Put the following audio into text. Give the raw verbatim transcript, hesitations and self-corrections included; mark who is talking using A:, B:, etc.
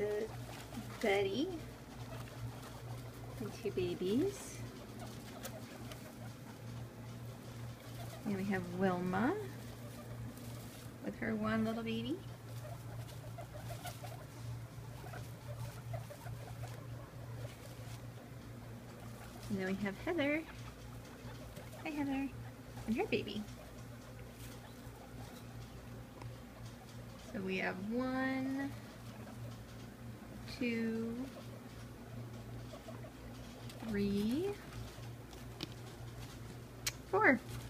A: to Betty and two babies. And we have Wilma with her one little baby. And then we have Heather. Hi Heather. And her baby. So we have one, two, three, four.